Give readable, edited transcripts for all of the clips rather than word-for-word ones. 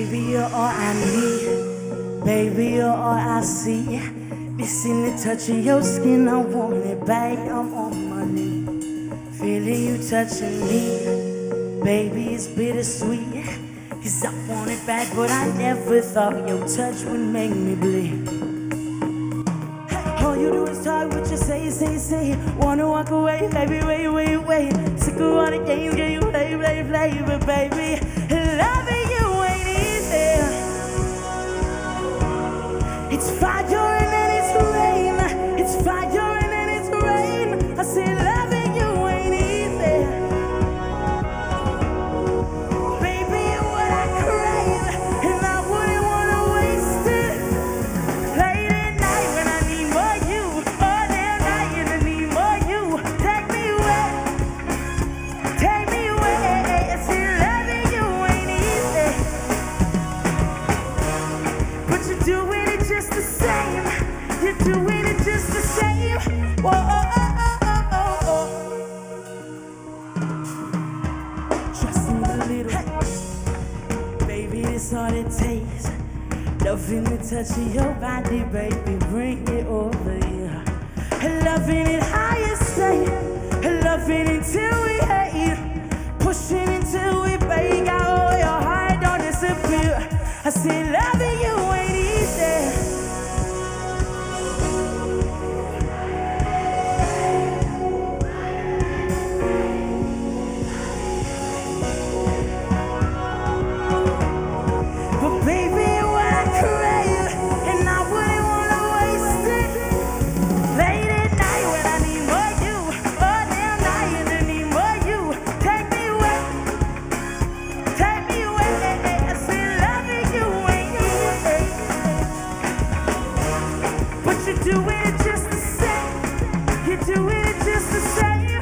Baby, you're all I need. Baby, you're all I see. Missing the touch of your skin, I want it back. I'm on my knees, feeling you touching me. Baby, it's bittersweet, 'cause I want it back, but I never thought your touch would make me bleed. All you do is talk what you say. Wanna walk away, baby, wait. Sick of all the games, girl, you play, but baby, loving you ain't easy. It's fire and then it's rain. It's fire and then it's rain. I say loving you ain't easy. Baby, you're what I crave, and I wouldn't wanna waste it. Late at night when I need more you, all damn night and I need more you. Take me away. I say loving you ain't easy, but you're doing it just the same. You're doing it just the same. Whoa, oh. Trust me a little, baby, it's all it takes. Loving the touch of your body, baby, bring it over here. Loving it how you stay, loving it till we hate, pushing until we break out. Oh, your heart don't disappear. I say loving you ain't easy. But baby, what I crave, and I wouldn't wanna waste it. Late at night when I need more you, all damn night and I need more you. Take me away. I say loving you ain't easy, but you're doing it just the same. You're doing it just the same.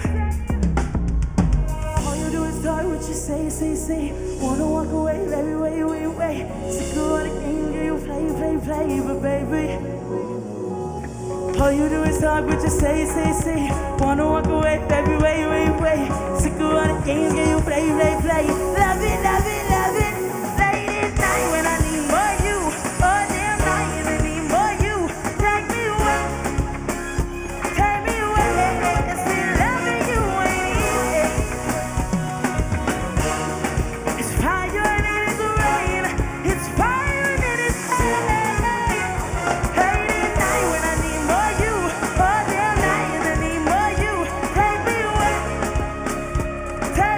All you do is talk what you say. Wanna walk away, baby, wait. Sick of all the games, girl, you play, but baby, all you do is talk what you say. Wanna walk away, baby, wait. Sick of all the games, girl, you play. Love it. Late at night when I need more you, all damn night and I need more you. Take me away. I say loving you ain't easy. It's fire and then it's rain. It's fire and then it's rain. Late at night when I need more you, all damn night and I need more you. Take me away.